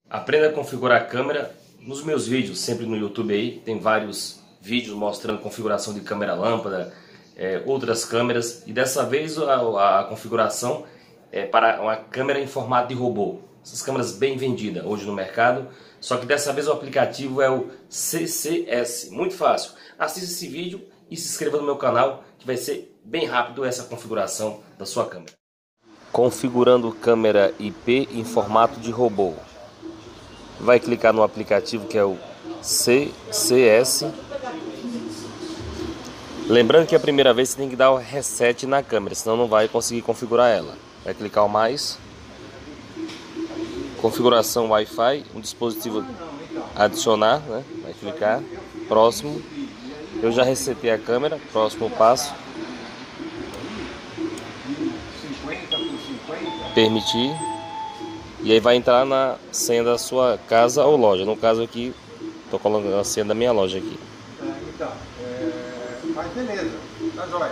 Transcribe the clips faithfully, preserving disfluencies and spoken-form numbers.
Aprenda a configurar a câmera nos meus vídeos, sempre no YouTube aí, tem vários vídeos mostrando configuração de câmera lâmpada, é, outras câmeras, e dessa vez a, a configuração é para uma câmera em formato de robô. Essas câmeras bem vendidas hoje no mercado, só que dessa vez o aplicativo é o C C S, muito fácil. Assista esse vídeo e se inscreva no meu canal, que vai ser bem rápido essa configuração da sua câmera. Configurando câmera I P em formato de robô. Vai clicar no aplicativo que é o C C S. Lembrando que a primeira vez você tem que dar o reset na câmera, senão não vai conseguir configurar ela. Vai clicar o mais. Configuração Wi-Fi, um dispositivo adicionar, né? Vai clicar. Próximo. Eu já resetei a câmera. Próximo passo. Permitir. E aí vai entrar na senha da sua casa ou loja. No caso aqui, estou colocando a senha da minha loja aqui. Então, é... mas beleza, tá jóia.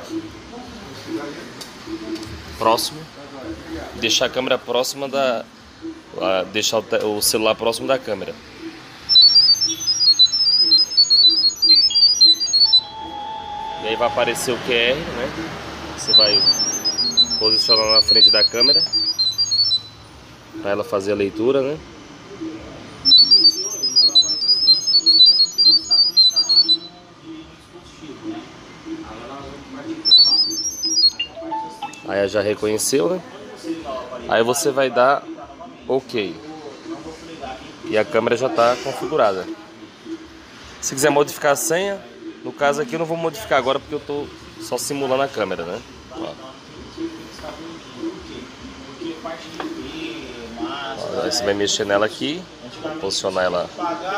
Próximo. Deixar a câmera próxima da... Deixar o celular próximo da câmera. E aí vai aparecer o Q R, né? Você vai posicionar na frente da câmera para ela fazer a leitura, né? Aí já reconheceu, né? Aí você vai dar OK. E a câmera já está configurada. Se quiser modificar a senha, no caso aqui eu não vou modificar agora porque eu estou só simulando a câmera, né? Ó. Aí você vai mexer nela aqui, posicionar ela.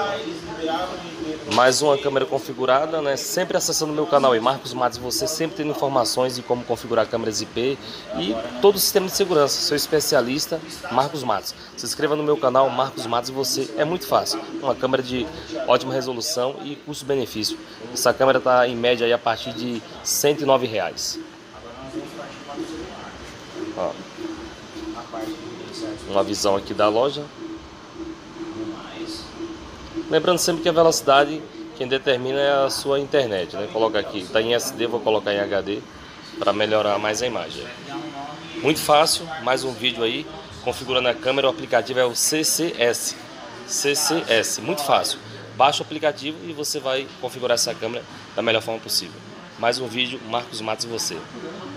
Mais uma câmera configurada, né? Sempre acessando o meu canal aí, Marcos Matos, você sempre tem informações de como configurar câmeras I P e todo o sistema de segurança. Sou especialista, Marcos Matos. Se inscreva no meu canal, Marcos Matos, e você é muito fácil. Uma câmera de ótima resolução e custo-benefício. Essa câmera está em média aí a partir de cento e nove reais. Ó. Uma visão aqui da loja. Lembrando sempre que a velocidade quem determina é a sua internet, né? Coloca aqui, está em S D, vou colocar em H D para melhorar mais a imagem. Muito fácil, mais um vídeo aí configurando a câmera. O aplicativo é o C C S. C C S, muito fácil. Baixa o aplicativo e você vai configurar essa câmera da melhor forma possível. Mais um vídeo, Marcos Matos e você.